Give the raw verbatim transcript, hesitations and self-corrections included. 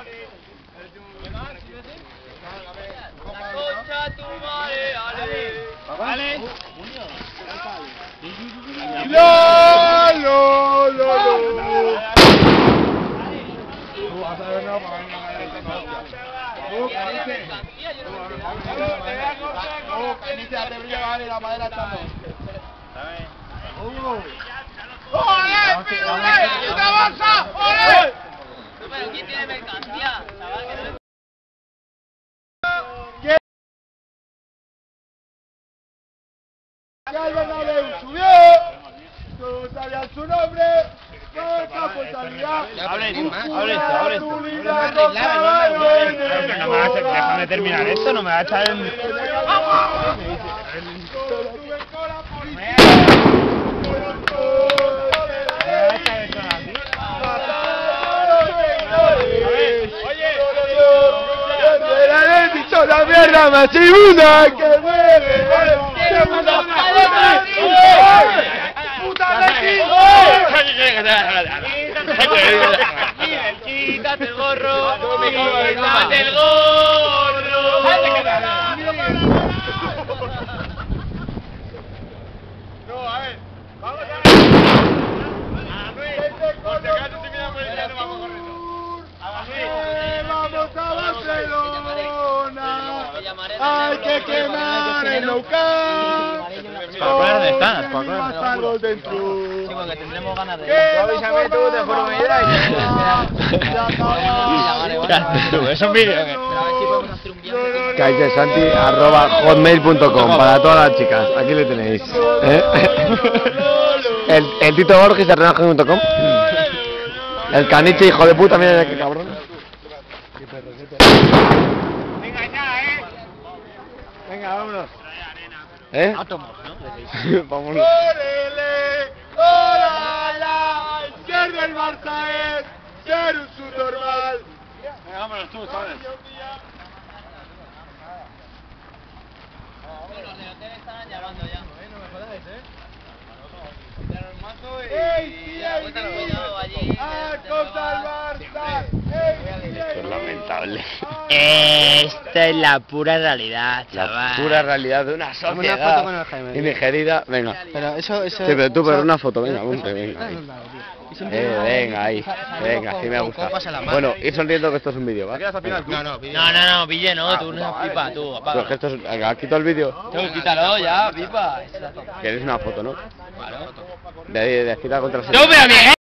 Concha tu madre, Ale. Ale. ¡No, no, no, no! Tú vas a ver, no, para ver una Tú, Caniche. Tú, Caniche, te brilla bajar y la madera echando. ¡Ole, pirule! ¡Puta bolsa! ¡Ole! Pero ¿quién tiene mercancía? Chaval, que no le... ¡Que el Bernabéu subió! ¡Todos sabían su nombre! ¡Esta putalidad! Abre esto, abre esto, abre esto. Déjame terminar esto, no me va a echar en... ¡La mierda más inmunda que muere! ¡Puta de ¡Quítate el gorro! ¡Quítate el gorro! No, a ver, vamos a ver. Por si acaso se queda por el llano, vamos corriendo. ¡Vamos a Barcelona! ¡Hay que quemar el local! ¿Para dónde estás? ¿Para Pasarlos dentro. Sí, porque tendremos ganas de... ¡Que avísame tú de forma Tú, es un vídeo. Pero a ver si podemos hacer un viaje. Caicesanti arroba hotmail punto com para todas las chicas, aquí le tenéis. ¿Eh? El, el Tito Borges de renaje punto com. El Caniche, hijo de puta, mira qué cabrón. Venga ya, eh. Venga, vámonos. ¿Eh? Átomos, ¿no? Vámonos. ¡Órale! ¡Órala! Ser del Barça es ser un subnormal. Venga, vámonos tú, ¿sabes? Bueno, los de hotel están llamando ya. No me jodáis, ¿eh? Y la vuelta al cuidado allí. ¡Ah, contra el Barça! Esto es lamentable. Esta es la pura realidad, La chaval. pura realidad de una Dame una sociedad foto con el Jaime, tío. indigerida. Venga. Pero eso, eso... Sí, pero tú, pero eso- una foto, venga, eso- ponte, venga. eso- Ahí. eso- Eh, venga, ahí. Venga, así me gusta. Bueno, ir sonriendo que esto es un vídeo, ¿va? No, no, no, no, no, Ville, no, tú no pipa, tú, Pero apaga. es que esto es... ¿Has quitado el vídeo? Tú, quítalo ya, pipa. ¿Quieres una foto, no? Claro. De ahí, de aquí contra el... ¡No, pero Miguel!